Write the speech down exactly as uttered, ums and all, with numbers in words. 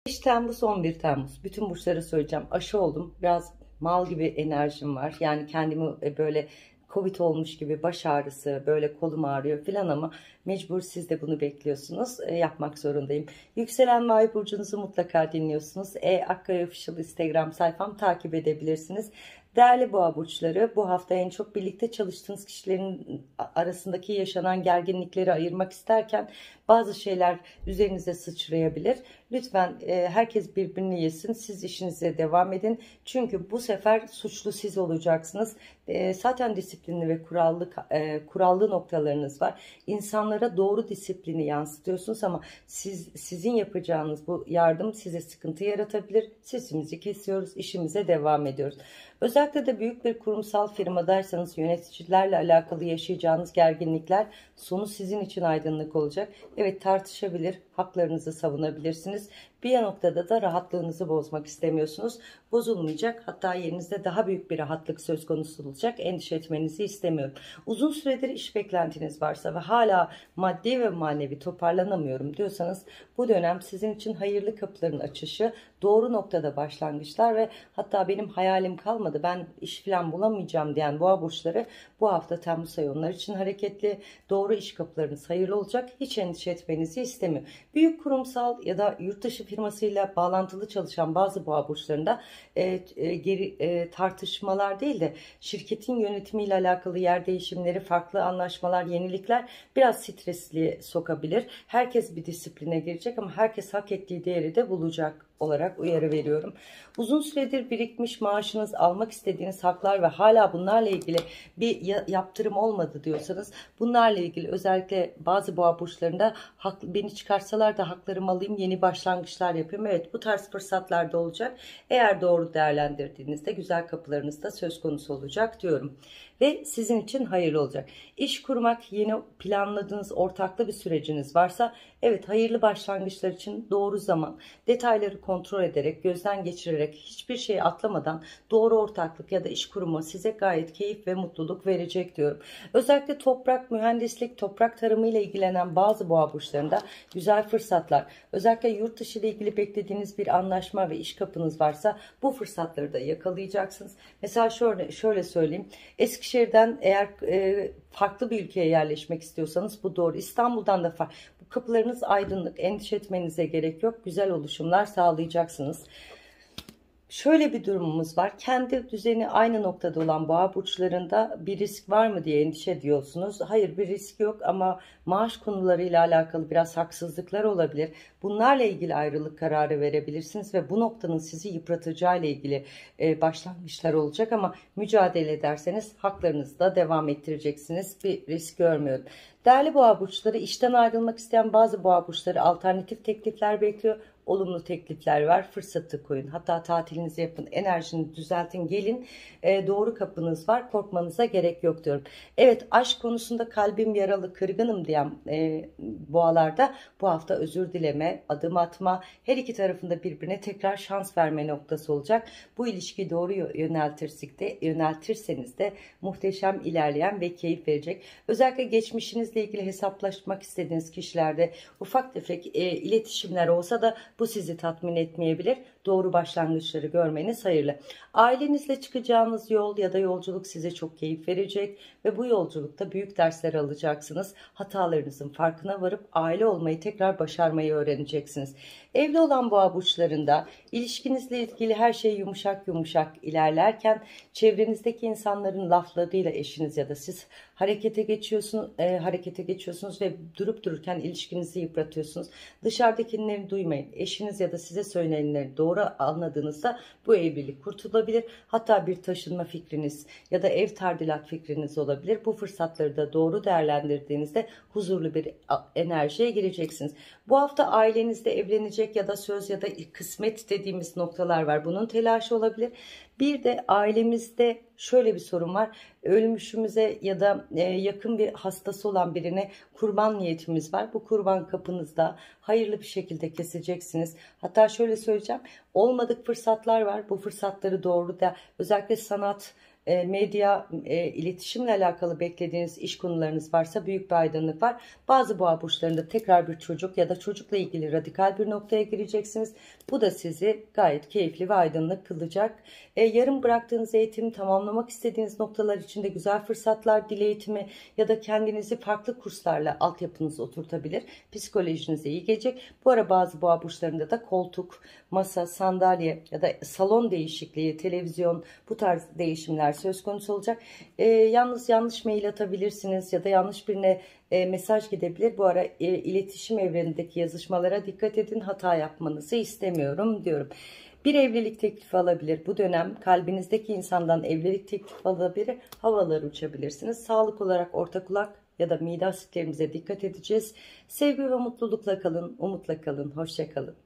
beş Temmuz on bir Temmuz bütün burçlara söyleyeceğim, aşı oldum, biraz mal gibi enerjim var, yani kendimi e, böyle Covid olmuş gibi, baş ağrısı, böyle kolum ağrıyor filan, ama mecbur siz de bunu bekliyorsunuz, e, yapmak zorundayım. Yükselen ve ay burcunuzu mutlaka dinliyorsunuz. E Akkaya Official Instagram sayfam, takip edebilirsiniz. Değerli boğa burçları, bu hafta en çok birlikte çalıştığınız kişilerin arasındaki yaşanan gerginlikleri ayırmak isterken bazı şeyler üzerinize sıçrayabilir. Lütfen e, herkes birbirini yesin, siz işinize devam edin. Çünkü bu sefer suçlu siz olacaksınız. E, zaten disiplinli ve kurallı, e, kurallı noktalarınız var. İnsanlara doğru disiplini yansıtıyorsunuz, ama siz sizin yapacağınız bu yardım size sıkıntı yaratabilir. Sesimizi kesiyoruz, işimize devam ediyoruz. Özellikle de büyük bir kurumsal firmadaysanız yöneticilerle alakalı yaşayacağınız gerginlikler sonu sizin için aydınlık olacak. Evet, tartışabilir, haklarınızı savunabilirsiniz. Bir noktada da rahatlığınızı bozmak istemiyorsunuz. Bozulmayacak, hatta yerinizde daha büyük bir rahatlık söz konusu olacak. Endişe etmenizi istemiyorum. Uzun süredir iş beklentiniz varsa ve hala maddi ve manevi toparlanamıyorum diyorsanız, bu dönem sizin için hayırlı kapıların açışı, doğru noktada başlangıçlar ve hatta benim hayalim kalmadı, ben iş falan bulamayacağım diyen boğa burçları, bu hafta Temmuz ayı onlar için hareketli, doğru iş kapılarınız hayırlı olacak. Hiç endişe etmenizi istemiyorum. Büyük kurumsal ya da yurt dışı firmasıyla bağlantılı çalışan bazı boğa burçlarında e, e, geri, e, tartışmalar değil de şirketin yönetimiyle alakalı yer değişimleri, farklı anlaşmalar, yenilikler biraz stresli sokabilir. Herkes bir disipline girecek, ama herkes hak ettiği değeri de bulacak olarak uyarı veriyorum. Uzun süredir birikmiş maaşınız, almak istediğiniz haklar ve hala bunlarla ilgili bir yaptırım olmadı diyorsanız, bunlarla ilgili özellikle bazı boğa burçlarında hak, beni çıkarsalar da haklarımı alayım, yeni başlangıçlar yapayım. Evet, bu tarz fırsatlar da olacak. Eğer doğru değerlendirdiğinizde güzel kapılarınız da söz konusu olacak diyorum. Ve sizin için hayırlı olacak. İş kurmak, yeni planladığınız ortaklı bir süreciniz varsa, evet, hayırlı başlangıçlar için doğru zaman. Detayları kontrol ederek, gözden geçirerek, hiçbir şeyi atlamadan doğru ortaklık ya da iş kurumu size gayet keyif ve mutluluk verecek diyorum. Özellikle toprak, mühendislik, toprak tarımı ile ilgilenen bazı boğa burçlarında güzel fırsatlar. Özellikle yurt dışı ile ilgili beklediğiniz bir anlaşma ve iş kapınız varsa, bu fırsatları da yakalayacaksınız. Mesela şöyle, şöyle söyleyeyim. Eskişehir'den eğer e, farklı bir ülkeye yerleşmek istiyorsanız bu doğru. İstanbul'dan da farklı. Bu kapılarınız aydınlık. Endişe etmenize gerek yok. Güzel oluşumlar sağlayacaksınız. Şöyle bir durumumuz var. Kendi düzeni aynı noktada olan boğa burçlarında bir risk var mı diye endişe ediyorsunuz. Hayır, bir risk yok, ama maaş konularıyla alakalı biraz haksızlıklar olabilir. Bunlarla ilgili ayrılık kararı verebilirsiniz ve bu noktanın sizi yıpratacağı ile ilgili e, başlangıçlar olacak, ama mücadele ederseniz haklarınızı da devam ettireceksiniz. Bir risk görmüyorum. Değerli boğa burçları, işten ayrılmak isteyen bazı boğa burçları alternatif teklifler bekliyor. Olumlu teklifler var. Fırsatı koyun. Hatta tatilinizi yapın. Enerjini düzeltin. Gelin. E, doğru kapınız var. Korkmanıza gerek yok diyorum. Evet, aşk konusunda kalbim yaralı, kırgınım diyen e, boğalarda bu hafta özür dileme, adım atma, her iki tarafında birbirine tekrar şans verme noktası olacak. Bu ilişkiyi doğru yöneltirsek de, yöneltirseniz de muhteşem ilerleyen ve keyif verecek. Özellikle geçmişinizle ilgili hesaplaşmak istediğiniz kişilerde ufak tefek e, iletişimler olsa da bu sizi tatmin etmeyebilir. Doğru başlangıçları görmeniz hayırlı. Ailenizle çıkacağınız yol ya da yolculuk size çok keyif verecek ve bu yolculukta büyük dersler alacaksınız. Hatalarınızın farkına varıp aile olmayı tekrar başarmayı öğreneceksiniz. Evli olan boğa burçlarında ilişkinizle ilgili her şey yumuşak yumuşak ilerlerken, çevrenizdeki insanların laflarıyla eşiniz ya da siz harekete geçiyorsunuz, e, harekete geçiyorsunuz ve durup dururken ilişkinizi yıpratıyorsunuz. Dışarıdakileri duymayın. Eşiniz ya da size söylenenleri doğru anladığınızda bu evlilik kurtulabilir. Hatta bir taşınma fikriniz ya da ev tadilat fikriniz olabilir. Bu fırsatları da doğru değerlendirdiğinizde huzurlu bir enerjiye gireceksiniz. Bu hafta ailenizde evlenecek ya da söz ya da kısmet dediğimiz noktalar var. Bunun telaşı olabilir. Bir de ailemizde şöyle bir sorun var. Ölmüşümüze ya da yakın bir hastası olan birine kurban niyetimiz var. Bu kurban kapınızda hayırlı bir şekilde keseceksiniz. Hatta şöyle söyleyeceğim. Olmadık fırsatlar var. Bu fırsatları doğru da, özellikle sanat, medya, iletişimle alakalı beklediğiniz iş konularınız varsa büyük bir aydınlık var. Bazı boğa burçlarında tekrar bir çocuk ya da çocukla ilgili radikal bir noktaya gireceksiniz. Bu da sizi gayet keyifli ve aydınlık kılacak. E, yarım bıraktığınız eğitimi tamamlamak istediğiniz noktalar için de güzel fırsatlar, dil eğitimi ya da kendinizi farklı kurslarla altyapınızı oturtabilir. Psikolojinize iyi gelecek. Bu ara bazı boğa burçlarında da koltuk, masa, sandalye ya da salon değişikliği, televizyon, bu tarz değişimler söz konusu olacak. E, yalnız yanlış mail atabilirsiniz ya da yanlış birine e, mesaj gidebilir. Bu ara e, iletişim evrenindeki yazışmalara dikkat edin. Hata yapmanızı istemiyorum diyorum. Bir evlilik teklifi alabilir. Bu dönem kalbinizdeki insandan evlilik teklifi alabilir. Havalar uçabilirsiniz. Sağlık olarak orta kulak ya da mide asitlerimize dikkat edeceğiz. Sevgi ve mutlulukla kalın, umutla kalın, hoşça kalın.